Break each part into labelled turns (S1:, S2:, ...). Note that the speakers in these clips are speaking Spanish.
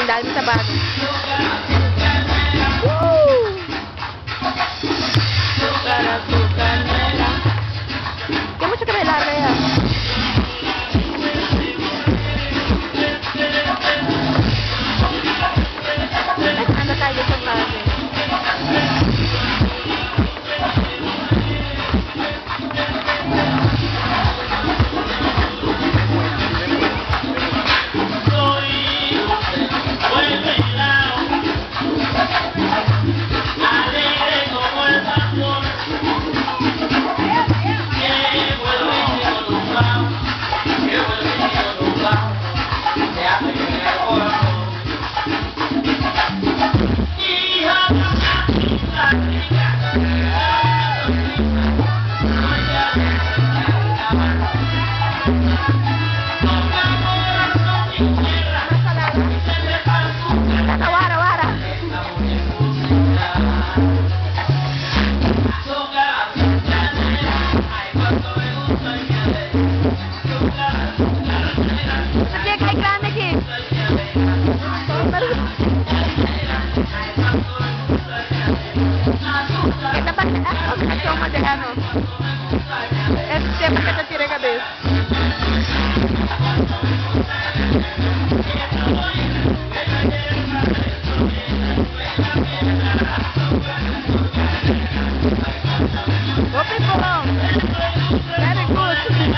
S1: Tindal mis zapatos. Para tu canela. Tiene mucho que bailar, vea. Anda calle sofá. Es tiempo que te tire cabeza. Go people, very good.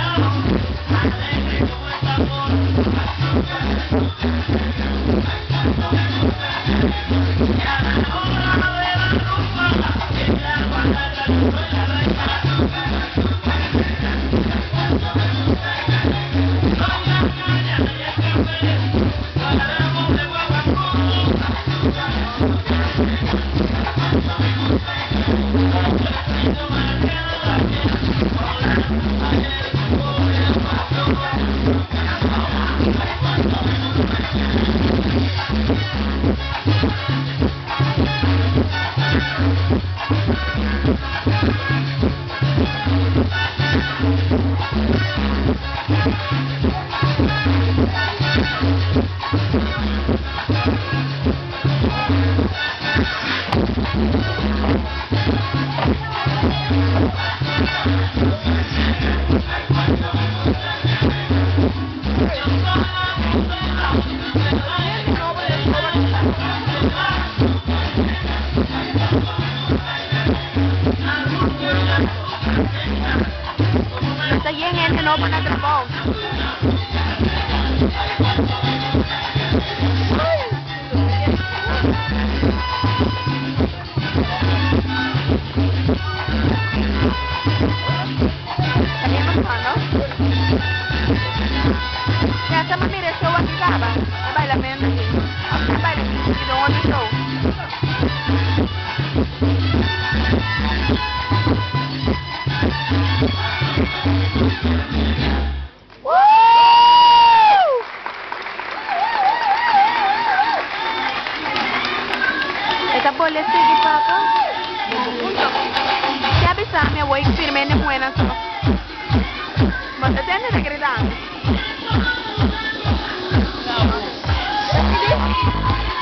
S1: Está bien, gente, no van a atrapar. También nos van, ¿no? Ya estamos, mire, show aquí, ¿sabes? Baila menos aquí. Baila, y no otro show. Esta boleta de papa. Ya avisame, voy a firme en buenas. Mas até não acredito.